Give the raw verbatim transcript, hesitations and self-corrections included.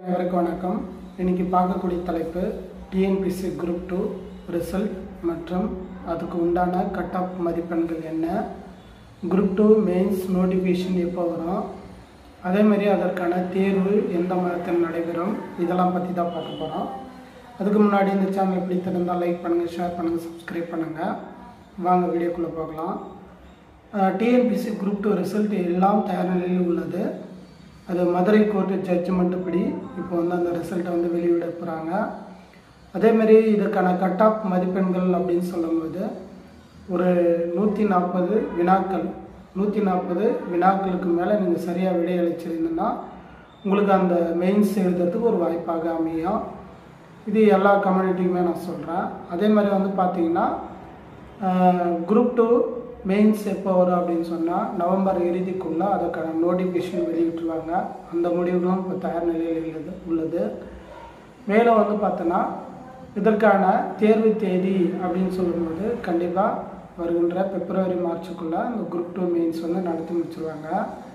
அனைவருக்கும் வணக்கம். இன்னைக்கு பார்க்கக்கூடிய தலைப்பு டிஎன்பிஎஸ்சி குரூப் டூ ரிசல்ட் மற்றும் அதுக்கு உண்டான கட் ஆஃப் மதிப்பெண்கள் என்ன, குரூப் டூ மெயின்ஸ் நோட்டிஃபிகேஷன் எப்போ வரும், அதே மாதிரி அதற்கான தேர்வு எந்த மாதத்தில் நடைபெறும், இதெல்லாம் பற்றி தான் பார்க்க போகிறோம். அதுக்கு முன்னாடி இந்த சேனல் பிடித்திருந்தால் லைக் பண்ணுங்கள், ஷேர் பண்ணுங்கள், சப்ஸ்கிரைப் பண்ணுங்கள். வாங்க வீடியோக்குள்ளே போகலாம். டிஎன்பிஎஸ்சி குரூப் டூ ரிசல்ட் எல்லாம் தயார் நிலையில் உள்ளது. அது மதுரை கோர்ட்டு ஜட்ஜ்மெண்ட் படி இப்போ வந்து அந்த ரிசல்ட்டை வந்து வெளியிட போகிறாங்க. அதேமாரி இதுக்கான கட் ஆஃப் மதிப்பெண்கள் அப்படின்னு சொல்லும்போது ஒரு நூற்றி நாற்பது வினாக்கள் நூற்றி நாற்பது வினாக்களுக்கு மேலே நீங்கள் சரியாக விடை அளிச்சிருந்தீங்கன்னா உங்களுக்கு அந்த மெயின்ஸ் எழுதுறதுக்கு ஒரு வாய்ப்பாக அமையும். இது எல்லா கம்யூனிட்டிக்குமே நான் சொல்கிறேன். அதே மாதிரி வந்து பார்த்திங்கன்னா குரூப் டூ மெயின்ஸ் எப்போ வரும் அப்படின்னு சொன்னால் நவம்பர் இறுதிக்குள்ளே அதுக்கான நோட்டிஃபிகேஷன் வெளியிட்டுருவாங்க. அந்த முடிவுகளும் இப்போ தயார் நிலையில் உள்ளது உள்ளது மேலும் வந்து பார்த்தோன்னா இதற்கான தேர்வு தேதி அப்படின்னு சொல்லும்போது கண்டிப்பாக வருகின்ற பிப்ரவரி மார்ச்சுக்குள்ளே இந்த குரூப் டூ மெயின்ஸ் வந்து நடத்தி முடிச்சிருவாங்க.